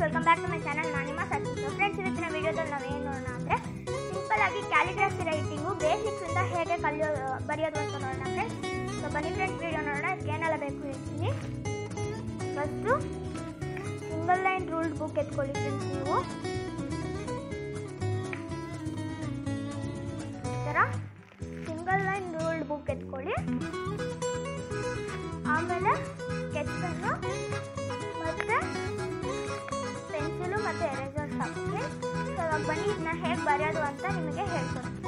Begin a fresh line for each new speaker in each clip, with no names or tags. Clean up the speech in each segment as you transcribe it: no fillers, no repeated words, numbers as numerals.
Welcome back to my channel. ನಾನು ನಿಮ್ಮ Sachin. Friends, ಇವತ್ತಿನ ವಿಡಿಯೋದಲ್ಲಿ ನಾವು ಏನು ನೋಡೋಣ ಅಂದರೆ ಸಿಂಪಲ್ ಆಗಿ ಕ್ಯಾಲಿಗ್ರಫಿ ರೈಟಿಂಗು ಬೇಸಿಕ್ಸಿಂದ ಹೇಗೆ ಬರೆಯೋದು ಅಂತ ನೋಡೋಣ ಫ್ರೆಂಡ್ಸ್. ಸೊ ಬನ್ನಿ ಫ್ರೆಂಡ್ಸ್, ವಿಡಿಯೋ ನೋಡೋಣ. ಅದಕ್ಕೆ ಏನೆಲ್ಲ ಬೇಕು ಹೇಳ್ತೀನಿ. First single line ruled book ಎತ್ಕೊಳ್ಳಿ ಫ್ರೆಂಡ್ಸ್. ನೀವು ಈ ಥರ ಸಿಂಗಲ್ ಲೈನ್ ರೂಲ್ಡ್ ಬುಕ್ ಎತ್ಕೊಳ್ಳಿ. ಆಮೇಲೆ ಸ್ಕೆಚ್ ಪೆನ್ನು ಮತ್ತು ಪೆನ್ಸಿಲು ಮತ್ತು ಎರೇಸರ್ಸ್ ಹಾಕಿ. ಸೊ ಇವಾಗ ಬನ್ನಿ ಇದನ್ನ ಹೇಗೆ ಬರೆಯೋದು ಅಂತ ನಿಮಗೆ ಹೇಳ್ಕೊಡ್ತೀನಿ.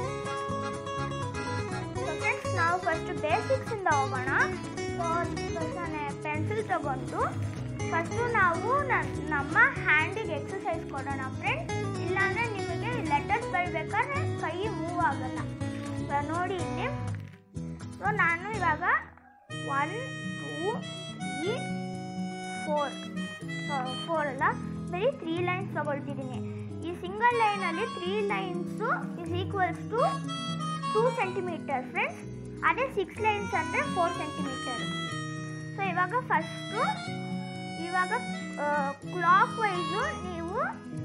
ಸೊ ಫ್ರೆಂಡ್ಸ್, ನಾವು ಫಸ್ಟು ಬೇಸಿಕ್ಸಿಂದ ಹೋಗೋಣ. ಸೊ ನಾನು ಪೆನ್ಸಿಲ್ ತಗೊಂಡು ಫಸ್ಟು ನಾವು ನಮ್ಮ ಹ್ಯಾಂಡಿಗೆ ಎಕ್ಸಸೈಸ್ ಕೊಡೋಣ ಫ್ರೆಂಡ್ಸ್. ಇಲ್ಲಾಂದರೆ ನಿಮಗೆ ಲೆಟರ್ಸ್ ಬರೀಬೇಕಾದ್ರೆ ಕೈ ಮೂವ್ ಆಗಲ್ಲ. ನೋಡಿ ಇಲ್ಲಿ. ಸೊ ನಾನು ಇವಾಗ 1 2 3 4 ಅಲ್ಲ, ಬರೀ 3 ಲೈನ್ಸ್ ತಗೊಳ್ತಿದ್ದೀನಿ. ಈ ಸಿಂಗಲ್ ಲೈನಲ್ಲಿ 3 lines is equals to 2 centimetre friends. ಅದೇ 6 ಲೈನ್ಸ್ ಅಂದರೆ 4 ಸೆಂಟಿಮೀಟರ್. ಸೊ ಇವಾಗ ಕ್ಲಾಕ್ ವೈಸು ನೀವು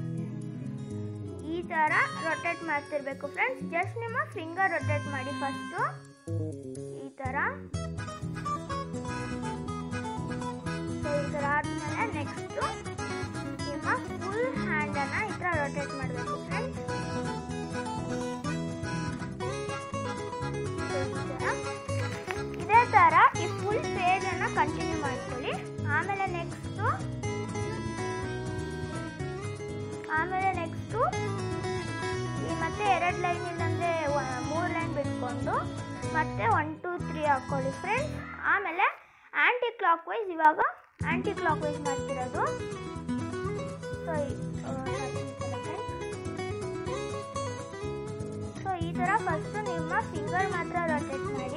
ಈ ಥರ ರೊಟೇಟ್ ಮಾಡ್ತಿರ್ಬೇಕು ಫ್ರೆಂಡ್ಸ್. ಜಸ್ಟ್ ನಿಮ್ಮ ಫಿಂಗರ್ ರೊಟೇಟ್ ಮಾಡಿ ಫಸ್ಟು ಈ ಥರ. ಸೊ ಈ ಥರ ಆದಮೇಲೆ ನೆಕ್ಸ್ಟು ನಿಮ್ಮ ಫುಲ್ ಹ್ಯಾಂಡನ್ನು ಈ ಥರ ರೊಟೇಟ್ ಮಾಡಬೇಕು ಫ್ರೆಂಡ್ಸ್. ಇದೇ ಥರ ಈ ಫುಲ್ ಪೇಜನ್ನು ಕಂಟಿನ್ಯೂ ಮಾಡ್ಕೊಳ್ಳಿ. ಆಮೇಲೆ ನೆಕ್ಸ್ಟು ಈ ಮತ್ತೆ 2 ಲೈನ್ ಇಲ್ಲಾಂದರೆ 3 ಲೈನ್ ಬಿಟ್ಕೊಂಡು ಮತ್ತೆ 1 2 3 ಹಾಕ್ಕೊಳ್ಳಿ ಫ್ರೆಂಡ್ಸ್. ಆಮೇಲೆ ಆ್ಯಂಟಿ ಕ್ಲಾಕ್ ವೈಸ್, ಇವಾಗ ಆ್ಯಂಟಿ ಕ್ಲಾಕ್ ವೈಸ್ ಮಾಡ್ತಿರೋದು. ಸೊ ಈ ಥರ ಫಸ್ಟು ನಿಮ್ಮ ಫಿಂಗರ್ ಮಾತ್ರ ರೊಟೇಟ್ ಮಾಡಿ.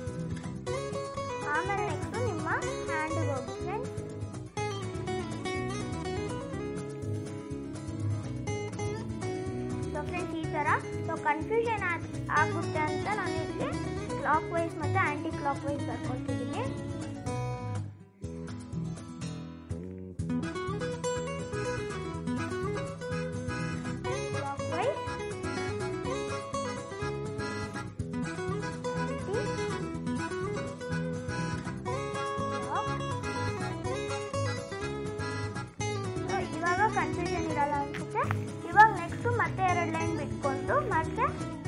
ಆಮೇಲೆ ನೆಕ್ಸ್ಟು ನಿಮ್ಮ ಹ್ಯಾಂಡಿಗೆ ಹೋಗಿ ಫ್ರೆಂಡ್ಸ್. ಸೊ ಫ್ರೆಂಡ್ಸ್, ಈ ಥರ. ಸೊ ಕನ್ಫ್ಯೂಷನ್ ಆಗುತ್ತೆ ಅಂತ ನಾನು ಇಲ್ಲಿ ಕ್ಲಾಕ್ ವೈಸ್ ಮತ್ತು ಆ್ಯಂಟಿ ಕ್ಲಾಕ್ ವೈಸ್ ಬರ್ಕೊಳ್ತಿದ್ದೀನಿ. ಕ್ಲಾಕ್ ವೈಸ್ ಇವಾಗ ಕನ್ಫ್ಯೂಷನ್ ಇರಲ್ಲ ಅನ್ಸುತ್ತೆ. ಇವಾಗ ನೆಕ್ಸ್ಟು ಮತ್ತೆ 2 ಲೈನ್ ಬಿಟ್ಕೊಂಡು ಮತ್ತೆ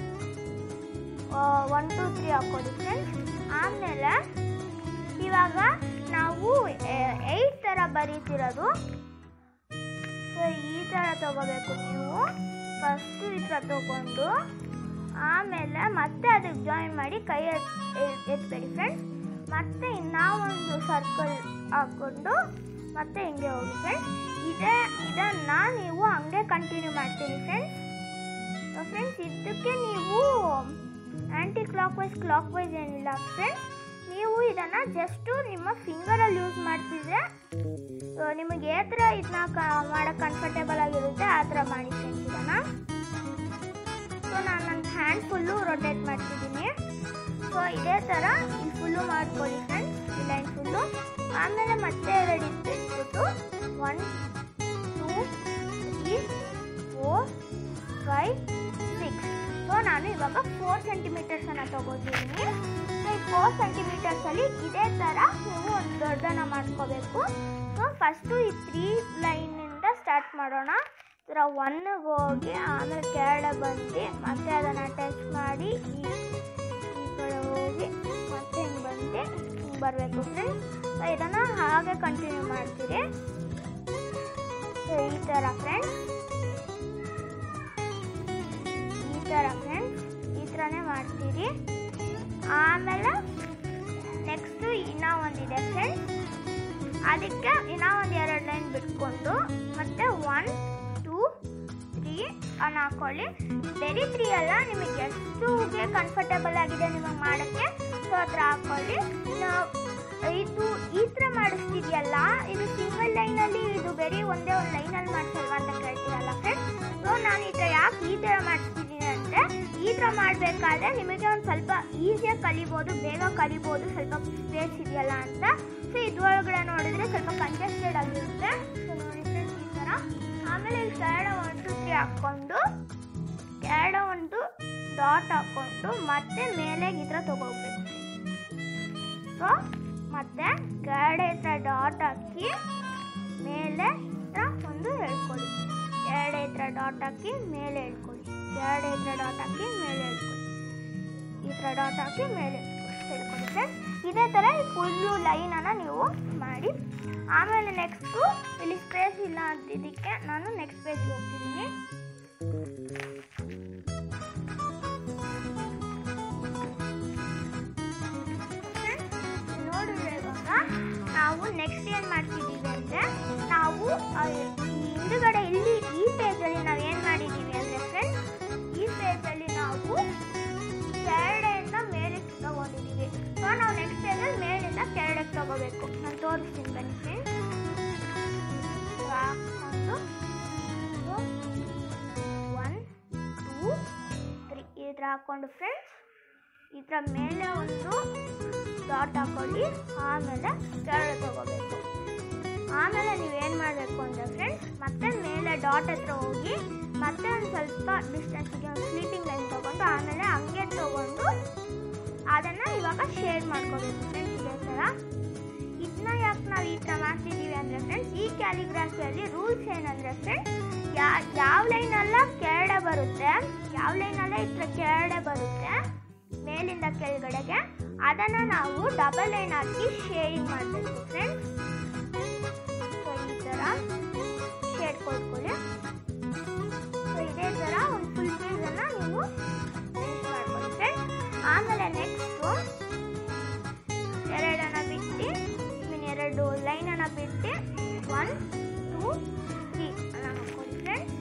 1 2 3 ಹಾಕೋದು ಫ್ರೆಂಡ್ಸ್. ಆಮೇಲೆ ಇವಾಗ ನಾವು 8 ಥರ ಬರೀತಿರೋದು. ಸೊ ಈ ಥರ ತಗೋಬೇಕು ನೀವು. ಫಸ್ಟು ಈ ಥರ ತಗೊಂಡು ಆಮೇಲೆ ಮತ್ತೆ ಅದಕ್ಕೆ ಜಾಯಿನ್ ಮಾಡಿ ಕೈ ಎತ್ಬೇಡಿ ಫ್ರೆಂಡ್ಸ್. ಮತ್ತೆ ಇನ್ನೊಂದು ಸರ್ಕಲ್ ಹಾಕ್ಕೊಂಡು ಮತ್ತೆ ಹಿಂಗೆ ಹೋಗಿ ಫ್ರೆಂಡ್ಸ್. ಇದನ್ನು ನೀವು ಹಂಗೆ ಕಂಟಿನ್ಯೂ ಮಾಡ್ತೀರಿ ಫ್ರೆಂಡ್ಸ್. ಫ್ರೆಂಡ್ಸ್, ಇದಕ್ಕೆ ನೀವು ಆ್ಯಂಟಿ ಕ್ಲಾಕ್ ವೈಸ್ ಏನಿಲ್ಲ ಫ್ರೆಂಡ್ಸ್. ನೀವು ಇದನ್ನು ಜಸ್ಟು ನಿಮ್ಮ ಫಿಂಗರಲ್ಲಿ ಯೂಸ್ ಮಾಡ್ತಿದ್ರೆ ನಿಮಗೆ ಯಾವ ಥರ ಇದನ್ನ ಮಾಡೋಕ್ಕೆ ಕಂಫರ್ಟೇಬಲ್ ಆಗಿರುತ್ತೆ ಆ ಥರ ಮಾಡಿ ಫ್ರೆಂಡ್ಸ್ ಇದನ್ನು. ಸೊ ನಾನು ನನ್ನ ಹ್ಯಾಂಡ್ ಫುಲ್ಲು ರೊಟೇಟ್ ಮಾಡ್ತಿದ್ದೀನಿ. ಸೊ ಇದೇ ಥರ ಇಲ್ಲಿ ಫುಲ್ಲು ಮಾಡ್ಕೊಳ್ಳಿ ಫ್ರೆಂಡ್ಸ್, ಈ ಲೈನ್ ಫುಲ್ಲು. ಆಮೇಲೆ ಮತ್ತೆ 2 ಇಟ್ಬಿಟ್ಟು 1 2 3 4 5 6. ಸೊ ನಾನು ಇವಾಗ 4 ಸೆಂಟಿಮೀಟರ್ಸನ್ನು ತಗೋತಿದ್ದೀನಿ. ಸೊ ಈ 4 ಸೆಂಟಿಮೀಟರ್ಸಲ್ಲಿ ಇದೇ ಥರ ನೀವು ಒಂದು ದೊಡ್ಡನ್ನು ಮಾಡ್ಕೋಬೇಕು. ಸೊ ಫಸ್ಟು ಈ 3 ಲೈನಿಂದ ಸ್ಟಾರ್ಟ್ ಮಾಡೋಣ. ಈ ಥರ 1ಗೆ ಹೋಗಿ ಆಮೇಲೆ ಕೆಳಗಡೆ ಬಂದು ಮತ್ತೆ ಅದನ್ನು ಟಚ್ ಮಾಡಿ ಈ ಕಡೆ ಹೋಗಿ ಮತ್ತೆ ಹಿಂಗೆ ಬಂದು ಹಿಂಗೆ ಬರಬೇಕು ಫ್ರೆಂಡ್ಸ್. ಸೊ ಇದನ್ನು ಹಾಗೆ ಕಂಟಿನ್ಯೂ ಮಾಡ್ತೀರಿ. ಸೊ ಈ ಥರ ಫ್ರೆಂಡ್ಸ್, ಈ ಥರನೇ ಮಾಡ್ತೀರಿ. ಆಮೇಲೆ ನೆಕ್ಸ್ಟು ಇನ್ನೂ ಒಂದಿದೆ ಫ್ರೆಂಡ್ಸ್. ಅದಕ್ಕೆ ಇನ್ನೂ ಒಂದು 2 ಲೈನ್ ಬಿಟ್ಕೊಂಡು ಮತ್ತೆ 1 2 3 ಅನ್ನು ಹಾಕ್ಕೊಳ್ಳಿ. ಬರೀ 3 ಅಲ್ಲ, ನಿಮಗೆ ಎಷ್ಟುಗೆ ಕಂಫರ್ಟೇಬಲ್ ಆಗಿದೆ ನಿಮಗೆ ಮಾಡೋಕ್ಕೆ ಸೊ ಆ ಥರ ಹಾಕ್ಕೊಳ್ಳಿ. ಇದು ಈ ಥರ ಮಾಡಿಸ್ತಿದೆಯಲ್ಲ, ಇದು ಸಿಂಗಲ್ ಲೈನಲ್ಲಿ, ಇದು ಬರೀ ಒಂದೇ ಒಂದು ಲೈನಲ್ಲಿ ಮಾಡಿಸಲ್ವಾ ಅಂತ ಕೇಳ್ತೀರಲ್ಲ ಫ್ರೆಂಡ್ಸ್. ಸೊ ನಾನು ಈ ಥರ ಯಾಕೆ ಈ ಥರ ಮಾಡಿಸ್ತಿದ್ದೀನಿ ಅಂದರೆ, ಈ ಥರ ಮಾಡಬೇಕಾದ್ರೆ ನಿಮಗೆ ಒಂದು ಸ್ವಲ್ಪ ಈಸಿಯಾಗಿ ಕಲಿಬೋದು, ಬೇಗ ಕಲಿಬೋದು, ಸ್ವಲ್ಪ ಸ್ಪೇಸ್ ಇದೆಯಲ್ಲ ಅಂತ. ಸೊ ಇದ್ರೊಳಗಡೆ ನೋಡಿದರೆ ಸ್ವಲ್ಪ ಕಂಜೆಸ್ಟೆಡ್ ಆಗಿರುತ್ತೆ. ಸೊ ನೋಡಿ ಫ್ರೆಂಡ್ಸ್, ಈ ಥರ ಆಮೇಲೆ ಇಲ್ಲಿ ಕೆರಡೆ 1 2 3 ಹಾಕ್ಕೊಂಡು ಕೆರಡೆ ಒಂದು ಡಾಟ್ ಹಾಕ್ಕೊಂಡು ಮತ್ತೆ ಮೇಲೆ ಈ ಥರ ತಗೋಬೇಕು. ಸೊ ಮತ್ತೆ ಕೆರಡೆ ಹತ್ರ ಡಾಟ್ ಹಾಕಿ ಮೇಲೆ ಹತ್ರ ಒಂದು ಹೇಳ್ಕೊಳ್ಳಿ. ಕೆರಡೆ ಹತ್ರ ಡಾಟ್ ಹಾಕಿ ಮೇಲೆ ಹೇಳ್ಕೊಳ್ಳಿ. ಕೆರಡೆ ಹತ್ರ ಡಾಟ್ ಹಾಕಿ ಮೇಲೆ ಹೇಳ್ಕೊಳ್ಳಿ. ಈ ಥರ ಡಾಟ್ ಹಾಕಿ ಮೇಲೆ ಹೇಳ್ಕೊಳ್ಳಿ ಫ್ರೆಂಡ್ಸ್. ಇದೇ ಥರ ಈ ಫುಲ್ಲು ಲೈನನ್ನು ನೀವು ಮಾಡಿ. ಆಮೇಲೆ ನೆಕ್ಸ್ಟು ಇಲ್ಲಿ ಸ್ಪೇಸ್ ಇಲ್ಲ ಅಂತಿದ್ದಕ್ಕೆ ನಾನು ನೆಕ್ಸ್ಟ್ ಪೇಜ್ಗೆ ಹೋಗ್ತಿದ್ದೀನಿ. ನೋಡಿದ್ರೆ ಇವಾಗ ನಾವು ನೆಕ್ಸ್ಟ್ ಏನು ಮಾಡ್ತಿದ್ದೀವಿ ಅಂದರೆ ನಾವು ಹಿಂದುಗಡೆ ಇಲ್ಲಿ ಈ ಪೇಜಲ್ಲಿ ನಾವು ಏನು ಮಾಡಿದ್ದೀವಿ ಅಂದರೆ ಫ್ರೆಂಡ್ಸ್, ಈ ಪೇಜಲ್ಲಿ ನಾವು ಕೆರಡೆಯಿಂದ ಮೇಲೆ ತಗೊಂಡಿದ್ದೀವಿ. ಸೊ ನಾವು ನೆಕ್ಸ್ಟ್ ಪೇಜಲ್ಲಿ ಮೇಲಿಂದ ಕೆರಡೆಗೆ ತಗೋಬೇಕು. ನಾನು ತೋರಿಸ್ತೀನಿ ಬನ್ನಿ ಫ್ರೆಂಡ್ಸ್. ಹಾಕ್ಕೊಂಡು 1 2 3 ಈ ಥರ ಹಾಕ್ಕೊಂಡು ಫ್ರೆಂಡ್ಸ್ ಈ ಥರ ಮೇಲೆ ಒಂದು ಡಾಟ್ ಹಾಕೊಳ್ಳಿ. ಆಮೇಲೆ ಕೆರಡೆ ತಗೋಬೇಕು. ಆಮೇಲೆ ನೀವೇನು ಮಾಡಬೇಕು ಅಂದರೆ ಫ್ರೆಂಡ್ಸ್ ಮತ್ತೆ ಮೇಲೆ ಡಾಟ್ ಹತ್ರ ಹೋಗಿ ಮತ್ತೆ ಒಂದು ಸ್ವಲ್ಪ ಡಿಸ್ಟೆನ್ಸಿಗೆ ಒಂದು ಸ್ಲೀಪಿಂಗ್ ಲೈನ್ ತೊಗೊಂಡು ಆಮೇಲೆ ಹಂಗೆ ತೊಗೊಂಡು ಅದನ್ನು ಇವಾಗ ಶೇಡ್ ಮಾಡ್ಕೋಬೇಕು ಫ್ರೆಂಡ್ಸ್. ಇದೇ ಥರ ಇದನ್ನ ಯಾಕೆ ನಾವು ಈ ಥರ ಮಾಡ್ತಿದ್ದೀವಿ ಅಂದರೆ ಫ್ರೆಂಡ್ಸ್, ಈ ಕ್ಯಾಲಿಗ್ರಾಫಿಯಲ್ಲಿ ರೂಲ್ಸ್ ಏನಂದರೆ ಫ್ರೆಂಡ್ಸ್, ಯಾವ ಲೈನೆಲ್ಲ ಕೆರಡೆ ಬರುತ್ತೆ, ಯಾವ ಲೈನಲ್ಲೇ ಈ ಥರ ಕೆರಡೆ ಬರುತ್ತೆ ಮೇಲಿಂದ ಕೆಳಗಡೆಗೆ, ಅದನ್ನು ನಾವು ಡಬಲ್ ಲೈನ್ ಹಾಕಿ ಶೇಡಿಂಗ್ ಮಾಡಬೇಕು ಫ್ರೆಂಡ್ಸ್. ಸೊ ಈ ಥರ ಶೇಡ್ ಕೊಟ್ಕೊಳ್ಳಿ. ಸೊ ಇದೇ ಥರ ಒಂದು ಫುಲ್ ಪೇಜನ್ನು ನೀವು ಫಿನಿಶ್ ಮಾಡ್ಕೊಳ್ಳಿ ಫ್ರೆಂಡ್ಸ್. ಆಮೇಲೆ ನೆಕ್ಸ್ಟು ಎರಡನ್ನು ಬಿಟ್ಟು ಎರಡು ಲೈನನ್ನು ಬಿಟ್ಟು 1 2 3 ಅನ್ನ ಹಾಕ್ಕೊಳ್ಳಿ ಫ್ರೆಂಡ್ಸ್.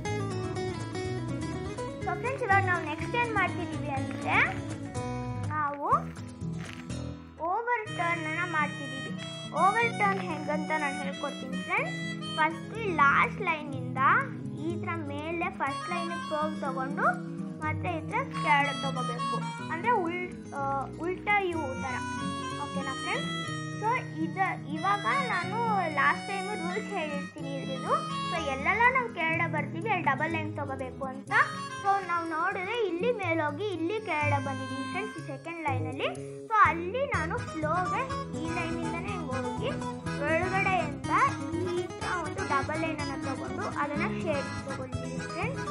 ಸೊ ಫ್ರೆಂಡ್ಸ್ ಇವಾಗ ನಾವು ನೆಕ್ಸ್ಟ್ ಏನು ಮಾಡ್ತಿದ್ದೀವಿ ಅಂದರೆ ನಾವು ಓವರ್ ಟರ್ನನ್ನು ಮಾಡ್ತಿದ್ದೀವಿ. ಓವರ್ ಟರ್ನ್ ಹೆಂಗಂತ ನಾನು ಹೇಳ್ಕೊಡ್ತೀನಿ ಫ್ರೆಂಡ್ಸ್. ಫಸ್ಟು ಲಾಸ್ಟ್ ಲೈನಿಂದ ಈ ಥರ ಮೇಲೆ ಫಸ್ಟ್ ಲೈನಿಗೆ ಹೋಗಿ ತೊಗೊಂಡು ಮತ್ತು ಈ ಥರ ಕೆರಡೆ ತೊಗೋಬೇಕು. ಅಂದರೆ ಉಲ್ಟಾ ಯು ಥರ. ಓಕೆನಾ ಫ್ರೆಂಡ್ಸ್? ಸೊ ಇವಾಗ ನಾನು ಲಾಸ್ಟ್ ಟೈಮು ರೂಲ್ಸ್ ಹೇಳಿರ್ತೀನಿ ಇದ್ರದ್ದು. ಸೊ ಎಲ್ಲೆಲ್ಲ ನಾವು ಕೆರಡೆ ಬರ್ತೀವಿ ಅಲ್ಲಿ ಡಬಲ್ ಲೈನ್ ತೊಗೋಬೇಕು ಅಂತ. ಸೊ ನಾವು ನೋಡಿದ್ರೆ ಇಲ್ಲಿ ಮೇಲೋಗಿ ಇಲ್ಲಿ ಕೆರಡೆ ಬಂದಿದ್ದೀವಿ ಫ್ರೆಂಡ್ಸ್ ಈ ಸೆಕೆಂಡ್ ಲೈನಲ್ಲಿ. ಸೊ ಅಲ್ಲಿ ನಾನು ಫ್ಲೋಗೆ ಈ ಲೈನಿಂದನೇ ಹೋಗಿ ಒಳಗಡೆಯಿಂದ ಈ ಥರ ಒಂದು ಡಬಲ್ ಲೈನನ್ನು ತೊಗೊಂಡು ಅದನ್ನು ಶೇಡ್ ತೊಗೊಳ್ತೀನಿ ಫ್ರೆಂಡ್ಸ್.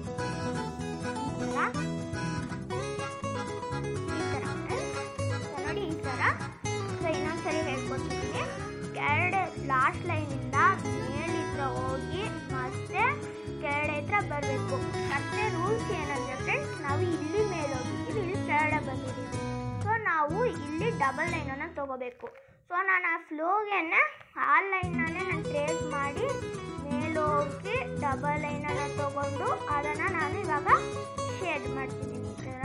ಈ ಥರ ಫ್ರೆಂಡ್ಸ್ ನೋಡಿ ಈ ಥರ. ಸೊ ಇನ್ನೊಂದ್ಸರಿ ಹೇಳ್ಕೊಡ್ತಿದ್ದೀನಿ. ಕೆರಡೆ ಲಾಸ್ಟ್ ಲೈನಿಂದ ಮೇಲಿತ್ರ ಹೋಗಿ ಮತ್ತೆ ಕೆರಡೆ ಹತ್ರ ಬರಬೇಕು. ಮತ್ತೆ ರೂಲ್ಸ್ ಏನಂದರೆ ಫ್ರೆಂಡ್ಸ್, ನಾವು ಇಲ್ಲಿ ಮೇಲೆ ಹೋಗಿದ್ದೀವಿ, ಇಲ್ಲಿ ಕೆರಡೆ ಬಂದಿದ್ದೀವಿ. ಸೊ ನಾವು ಇಲ್ಲಿ ಡಬಲ್ ಲೈನನ್ನು ತೊಗೋಬೇಕು. ಸೊ ನಾನು ಆ ಫ್ಲೋಗೆನೆ ಆ ಲೈನನ್ನೇ ನಾನು ಟ್ರೇಸ್ ಮಾಡಿ ಮೇಲೋಗಿ ಡಬಲ್ ಲೈನನ್ನು ತೊಗೊಂಡು ಅದನ್ನು ನಾನು ಇವಾಗ ಶೇಡ್ ಮಾಡ್ತಿದ್ದೀನಿ ಈ ಥರ.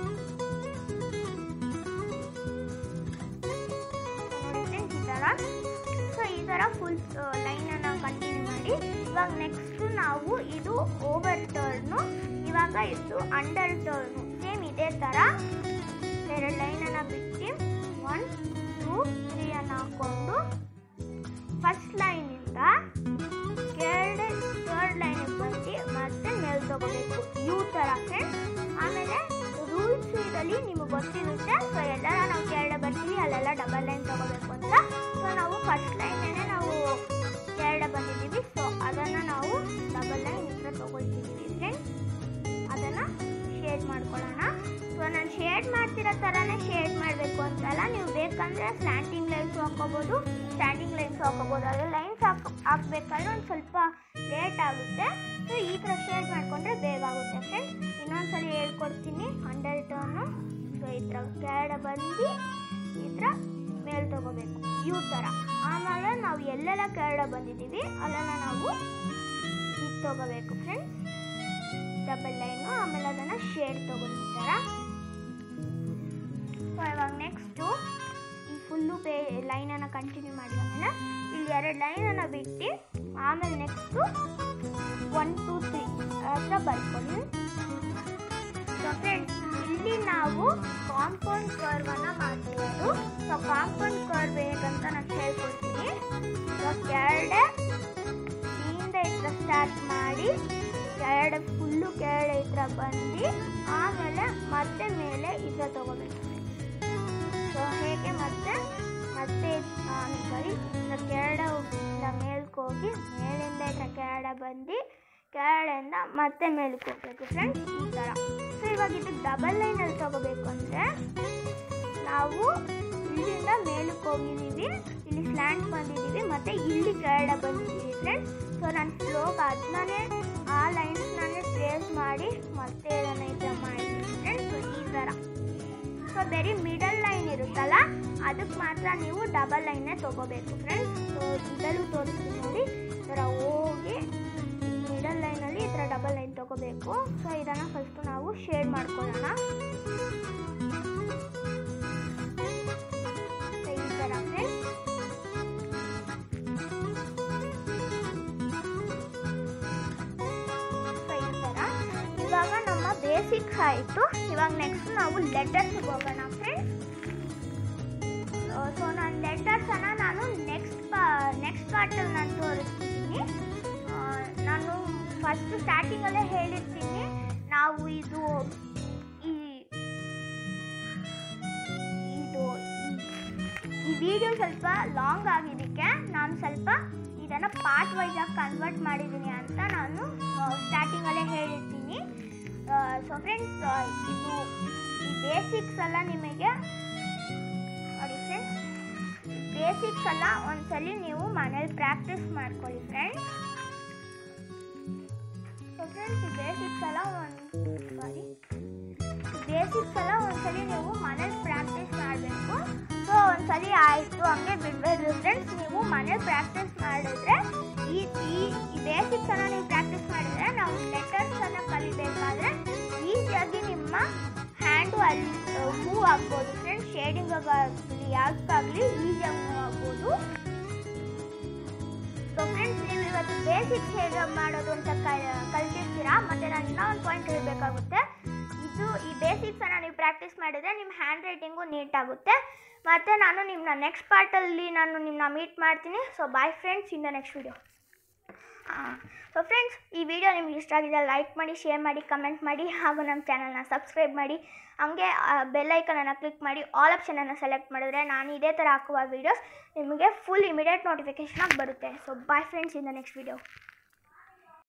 ಸೊ ಈ ಥರ ಫುಲ್ ಲೈನನ್ನು ಕಂಟಿನ್ಯೂ ಮಾಡಿ. ಇವಾಗ ನೆಕ್ಸ್ಟು ನಾವು ಇದು ಓವರ್ ಟರ್ನು, ಇವಾಗ ಇದು ಅಂಡರ್ ಟರ್ನು. ಸೇಮ್ ಇದೇ ಥರ ಎರಡು ಲೈನನ್ನು ಬಿಟ್ಟು 1 2 3 ಅನ್ನು ಹಾಕ್ಕೊಂಡು ಫಸ್ಟ್ ಲೈನಿಂದ ಕೆರಡೆ ಥರ್ಡ್ ಲೈನಿಗೆ ಬಂದು ಮತ್ತೆ ಮೇಲೆ ತೊಗೋಬೇಕು ಯು ಥರ ಫ್ರೆಂಡ್ಸ್. ಆಮೇಲೆ ರೂಲ್ಸ್ ಇದರಲ್ಲಿ ನಿಮಗೆ ಗೊತ್ತಿರುತ್ತೆ. ಸೊ ಎಲ್ಲರ ನಾವು ಕೆರಡೆ ಬರ್ತೀವಿ ಅಲ್ಲೆಲ್ಲ ಡಬಲ್ ಲೈನ್ ತೊಗೋಬೇಕು ಅಂತ. ಸೊ ನಾವು ಫಸ್ಟ್ ಲೈನೇ ನಾವು ಕೆರಡೆ ಬಂದಿದ್ದೀವಿ. ಸೊ ಅದನ್ನು ನಾವು ಡಬಲ್ ಲೈನ್ ಈ ಥರ ತೊಗೊಳ್ತಿದ್ದೀವಿ ಫ್ರೆಂಡ್ಸ್. ಅದನ್ನು ಶೇಡ್ ಮಾಡ್ಕೊಳ್ಳೋಣ. ಸೊ ನಾನು ಶೇಡ್ ಮಾಡ್ತಿರೋ ಥರನೇ ಶೇಡ್ ಮಾಡಬೇಕು ಅಂತಲ್ಲ, ನೀವು ಬೇಕಂದರೆ ಸ್ಲ್ಯಾಂಟಿಂಗ್ ಲೈನ್ಸು ಹಾಕ್ಕೋಬೋದು, ಸ್ಟ್ಯಾಂಡಿಂಗ್ ಲೈನ್ಸು ಹಾಕ್ಕೋಬೋದು. ಅದು ಲೈನ್ಸ್ ಹಾಕಬೇಕಾದ್ರೆ ಒಂದು ಸ್ವಲ್ಪ ಲೇಟ್ ಆಗುತ್ತೆ. ಸೊ ಈ ಥರ ಶೇಡ್ ಮಾಡಿಕೊಂಡ್ರೆ ಬೇಗ ಆಗುತ್ತೆ ಫ್ರೆಂಡ್ಸ್. ಇನ್ನೊಂದ್ಸರಿ ಹೇಳ್ಕೊಡ್ತೀನಿ. Under turn. ಸೊ ಈ ಥರ ಕೆರಡೆ ಬಂದು ಈ ಥರ ಮೇಲೆ ತೊಗೋಬೇಕು ಯು ಥರ. ಆಮೇಲೆ ನಾವು ಎಲ್ಲೆಲ್ಲ ಕೆರಡೆ ಬಂದಿದ್ದೀವಿ ಅಲ್ಲೆಲ್ಲ ನಾವು ಇದು ತೊಗೋಬೇಕು ಫ್ರೆಂಡ್ಸ್, ಡಬಲ್ ಲೈನು. ಆಮೇಲೆ ಅದನ್ನು ಶೇಡ್ ತೊಗೊಂಡು ಈ ಥರ. ಸೊ ಇವಾಗ ನೆಕ್ಸ್ಟು ಈ ಫುಲ್ಲು ಲೈನನ್ನು ಕಂಟಿನ್ಯೂ ಮಾಡಿದ ಇಲ್ಲಿ ಎರಡು ಲೈನನ್ನು ಬಿಟ್ಟು ಆಮೇಲೆ ನೆಕ್ಸ್ಟು 1 2 3 ಹತ್ರ ಬರ್ಕೊಳ್ಳಿ. ಸೊ ಫ್ರೆಂಡ್ಸ್ ಇಲ್ಲಿ ನಾವು ಕಾಂಪೌಂಡ್ ಕರ್ವನ್ನು ಮಾಡ್ತಿರೋದು. ಸೊ ಕಾಂಪೌಂಡ್ ಕರ್ವ್ ಹೇಗಂತ ನಾನು ಹೇಳ್ಕೊಡ್ತೀನಿ. ಸೊ ಕೆರಡೆ ಇಲ್ಲಿಂದ ಈ ಥರ ಸ್ಟಾರ್ಟ್ ಮಾಡಿ ಫುಲ್ಲು ಕೆಳಗಡೆ ಈ ಥರ ಬಂದು ಆಮೇಲೆ ಮತ್ತೆ ಮೇಲೆ ಈ ಥರ ತೊಗೋಬೇಕು. ಸೊ ಹೇಗೆ ಮತ್ತೆ ಬರೀ ಕೆಳಗಡೆಯಿಂದ ಮೇಲ್ಕ್ಕೆ ಹೋಗಿ ಮೇಲಿಂದ ಈ ಥರ ಕೆಳಗಡೆ ಬಂದು ಕೆಳಗಡೆಯಿಂದ ಮತ್ತೆ ಮೇಲಕ್ಕೆ ಹೋಗ್ಬೇಕು ಫ್ರೆಂಡ್ಸ್, ಈ ಥರ. ಸೊ ಇವಾಗ ಇದು ಡಬಲ್ ಲೈನಲ್ಲಿ ತೊಗೋಬೇಕು ಅಂದರೆ ನಾವು ಇಲ್ಲಿಂದ ಮೇಲಕ್ಕೆ ಹೋಗಿದ್ದೀವಿ, ಇಲ್ಲಿ ಸ್ಲ್ಯಾಂಟ್ ಬಂದಿದ್ದೀವಿ, ಮತ್ತು ಇಲ್ಲಿ ಕೆಳಗಡೆ ಬಂದಿದ್ದೀವಿ ಫ್ರೆಂಡ್ಸ್. ಸೊ ನಾನು ಸ್ಲೋಗೆ ಅದನ್ನೇ ಆ ಲೈನ್ಸ್ನೇ ಟ್ರೇಸ್ ಮಾಡಿ ಮತ್ತೆ ಅದನ್ನು ಈ ಥರ ಮಾಡಿದ್ದೀನಿ ಫ್ರೆಂಡ್ಸ್. ಸೊ ಈ ಥರ. ಸೊ ಬರೀ ಮಿಡಲ್ ಲೈನ್ ಇರುತ್ತಲ್ಲ ಅದಕ್ಕೆ ಮಾತ್ರ ನೀವು ಡಬಲ್ ಲೈನ್ನೇ ತೊಗೋಬೇಕು ಫ್ರೆಂಡ್ಸ್. ಸೊ ಇದರಲ್ಲೂ ತೋರಿಸ್ತೀನಿ ನೋಡಿ, ಈ ಥರ ಹೋಗಿ ಮಿಡಲ್ ಲೈನಲ್ಲಿ ಈ ಥರ ಡಬಲ್ ಲೈನ್ ತೊಗೋಬೇಕು. ಸೊ ಇದನ್ನು ಫಸ್ಟು ನಾವು ಶೇಡ್ ಮಾಡ್ಕೊಳ್ಳೋಣ. ಈ ಥರ ಫ್ರೆಂಡ್ಸ್. ಇವಾಗ ನಮ್ಮ ಬೇಸಿಕ್ಸ್ ಆಯಿತು. ಇವಾಗ ನೆಕ್ಸ್ಟ್ ನಾವು ಲೆಟರ್ಸ್ಗೆ ಹೋಗೋಣ ಫ್ರೆಂಡ್ಸ್. ಸೊ ನಾನು ಲೆಟರ್ಸನ್ನು ನಾನು ನೆಕ್ಸ್ಟ್ ಪಾರ್ಟಲ್ಲಿ ನಾನು ತೋರಿಸ್ತೀನಿ. ನಾನು ಫಸ್ಟ್ ಸ್ಟಾರ್ಟಿಂಗಲ್ಲೇ ಹೇಳಿರ್ತೀನಿ, ನಾವು ಈ ವಿಡಿಯೋ ಸ್ವಲ್ಪ ಲಾಂಗ್ ಆಗಿದ್ದಕ್ಕೆ ನಾನು ಸ್ವಲ್ಪ ಇದನ್ನು ಪಾರ್ಟ್ ವೈಸಾಗಿ ಕನ್ವರ್ಟ್ ಮಾಡಿದ್ದೀನಿ ಅಂತ ನಾನು ಸ್ಟಾರ್ಟಿಂಗಲ್ಲೇ ಹೇಳಿರ್ತೀನಿ. ಸೊ ಫ್ರೆಂಡ್ಸ್, ಇದು ಈ ಬೇಸಿಕ್ಸ್ ಎಲ್ಲ ನಿಮಗೆ ನೋಡಿ ಫ್ರೆಂಡ್ಸ್, ಬೇಸಿಕ್ಸ್ ಎಲ್ಲ ಒಂದ್ಸಲಿ ನೀವು ಮನೇಲಿ ಪ್ರಾಕ್ಟೀಸ್ ಮಾಡ್ಕೊಳ್ಳಿ ಫ್ರೆಂಡ್ಸ್. ಸೊ ಫ್ರೆಂಡ್ಸ್, ಈ ಬೇಸಿಕ್ಸ್ ಎಲ್ಲ ಒಂದ್ಸಲಿ ನೀವು ಮನೇಲಿ ಪ್ರಾಕ್ಟೀಸ್ ಮಾಡಬೇಕು. ಸೊ ಒಂದ್ಸಲಿ ಆಯಿತು ಹಂಗೆ ಬಿಡಬೇಡಿ ಫ್ರೆಂಡ್ಸ್. ನೀವು ಮನೇಲಿ ಪ್ರಾಕ್ಟೀಸ್ ಮಾಡಿದ್ರೆ ಈ ಬೇಸಿಕ್ಸನ್ನು ನೀವು ಪ್ರಾಕ್ಟೀಸ್ ಮಾಡಿದರೆ ನಾವು ಲೆಟರ್ಸನ್ನು ಕಲಿಬೇಕಾದ್ರೆ ಈಸಿಯಾಗಿ ನಿಮ್ಮ ಹ್ಯಾಂಡು ಅಲ್ಲಿ ಮೂವ್ ಆಗ್ಬೋದು ಫ್ರೆಂಡ್ಸ್. ಶೇಡಿಂಗಾಗಲಿ ಯಾವುದಕ್ಕಾಗಲಿ ಈಸಿಯಾಗಿ ಮೂವ್ ಆಗ್ಬೋದು. ಸೊ ಫ್ರೆಂಡ್ಸ್, ನೀವು ಇವತ್ತು ಬೇಸಿಕ್ಸ್ ಹೇಗೆ ಮಾಡೋದು ಅಂತ ಕಲಿತಿರ್ತೀರಾ. ಮತ್ತು ನಾನು ಇನ್ನೂ ಒಂದು ಪಾಯಿಂಟ್ ಹೇಳಬೇಕಾಗುತ್ತೆ, ಈ ಬೇಸಿಕ್ಸನ್ನು ನೀವು ಪ್ರಾಕ್ಟೀಸ್ ಮಾಡಿದರೆ ನಿಮ್ಮ ಹ್ಯಾಂಡ್ ರೈಟಿಂಗು ನೀಟಾಗುತ್ತೆ. ಮತ್ತು ನಾನು ನಿಮ್ಮನ್ನ ನೆಕ್ಸ್ಟ್ ಪಾರ್ಟಲ್ಲಿ ಮೀಟ್ ಮಾಡ್ತೀನಿ. So bye friends, in the next video. So friends, ಈ ವಿಡಿಯೋ ನಿಮ್ಗೆ ಇಷ್ಟ ಆಗಿದೆ ಲೈಕ್ ಮಾಡಿ, ಶೇರ್ ಮಾಡಿ, ಕಮೆಂಟ್ ಮಾಡಿ, ಹಾಗೂ ನಮ್ಮ ಚಾನಲ್ನ ಸಬ್ಸ್ಕ್ರೈಬ್ ಮಾಡಿ. ಹಂಗೆ ಬೆಲ್ ಐಕನನ್ನು ಕ್ಲಿಕ್ ಮಾಡಿ ಆಲ್ ಆಪ್ಷನನ್ನು ಸೆಲೆಕ್ಟ್ ಮಾಡಿದ್ರೆ ನಾನು ಇದೇ ಥರ ಹಾಕುವ ವೀಡಿಯೋಸ್ ನಿಮಗೆ ಫುಲ್ ಇಮಿಡಿಯೇಟ್ ನೋಟಿಫಿಕೇಷನ್ ಬರುತ್ತೆ. So bye friends, in the next video.